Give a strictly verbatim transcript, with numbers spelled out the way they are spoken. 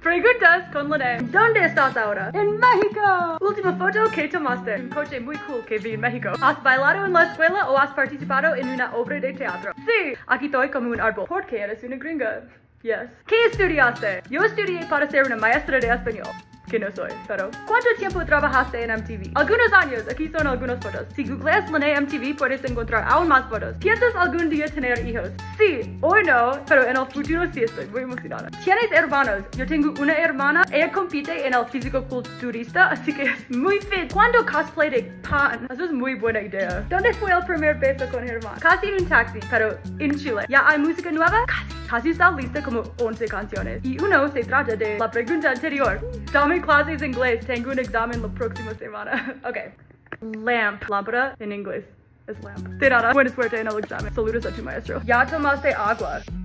Preguntas con Lene. ¿Dónde estás ahora? En México. Última foto que tomaste. Un coche muy cool que vi en México. ¿Has bailado en la escuela o has participado en una obra de teatro? Sí. Aquí estoy como un árbol. Porque eres una gringa. Yes. ¿Qué estudiaste? Yo estudié para ser una maestra de español. Que no soy, pero ¿cuánto tiempo trabajaste en M T V? Algunos años, aquí son algunas fotos. Si googleas Lene M T V puedes encontrar aún más fotos. ¿Piensas algún día tener hijos? Sí, hoy no, pero en el futuro sí estoy muy emocionada. ¿Tienes hermanos? Yo tengo una hermana, ella compite en el físico-culturista, así que es muy fit. ¿Cuándo cosplay de pan? Eso es muy buena idea. ¿Dónde fue el primer beso con Germán? Casi en un taxi, pero en Chile. ¿Ya hay música nueva? Casi. Casi está lista como once canciones. Y uno se trata de la pregunta anterior. Dame clases de inglés, tengo un examen la próxima semana. Ok. Lamp. Lámpara en inglés es lamp. De nada. Buena suerte en el examen. Saludos a tu maestro. ¿Ya tomaste agua?